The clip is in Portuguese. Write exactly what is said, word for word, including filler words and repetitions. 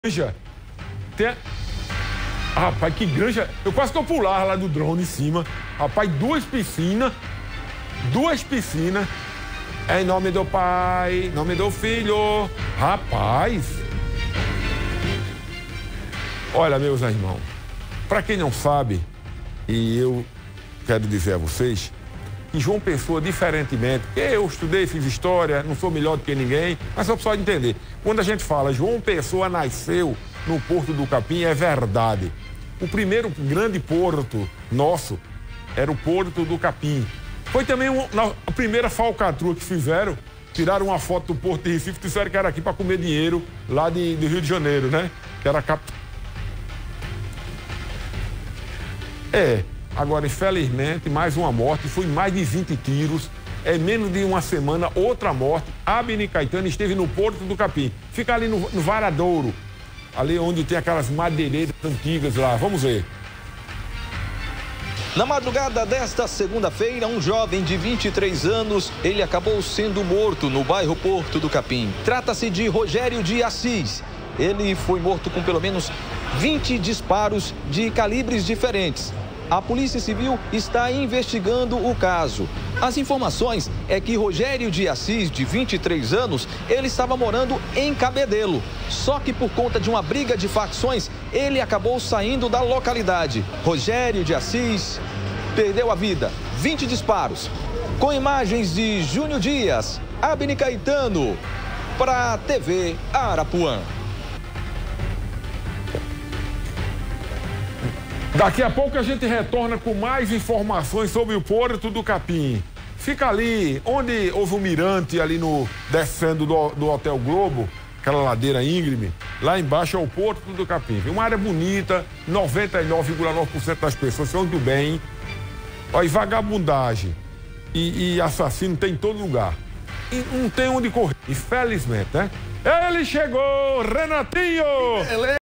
granja. Tem... Rapaz, que granja. Eu quase que eu pular lá do drone em cima. Rapaz, duas piscinas. Duas piscinas. É em nome do Pai, em nome do Filho. Rapaz. Olha, meus irmãos. Para quem não sabe, e eu quero dizer a vocês, que João Pessoa, diferentemente, eu estudei, fiz história, não sou melhor do que ninguém, mas só precisa entender. Quando a gente fala João Pessoa nasceu no Porto do Capim, é verdade. O primeiro grande porto nosso era o Porto do Capim. Foi também um, na, a primeira falcatrua que fizeram, tiraram uma foto do Porto de Recife e disseram que era aqui para comer dinheiro lá de, de Rio de Janeiro, né? Que era a cap... É, agora, infelizmente, mais uma morte, foi mais de vinte tiros, é menos de uma semana, outra morte. Abner Caetano esteve no Porto do Capim, fica ali no, no Varadouro, ali onde tem aquelas madeireiras antigas lá, vamos ver. Na madrugada desta segunda-feira, um jovem de vinte e três anos, ele acabou sendo morto no bairro Porto do Capim. Trata-se de Rogério de Assis. Ele foi morto com pelo menos vinte disparos de calibres diferentes. A Polícia Civil está investigando o caso. As informações é que Rogério de Assis, de vinte e três anos, ele estava morando em Cabedelo. Só que por conta de uma briga de facções, ele acabou saindo da localidade. Rogério de Assis perdeu a vida. vinte disparos. Com imagens de Júnior Dias, Abner Caetano, para a T V Arapuã. Daqui a pouco a gente retorna com mais informações sobre o Porto do Capim. Fica ali, onde houve um mirante ali no descendo do, do Hotel Globo, aquela ladeira íngreme, lá embaixo é o Porto do Capim. Uma área bonita, noventa e nove vírgula nove por cento das pessoas estão muito bem. Olha, e vagabundagem e, e assassino tem em todo lugar. E não tem onde correr, infelizmente, né? Ele chegou, Renatinho!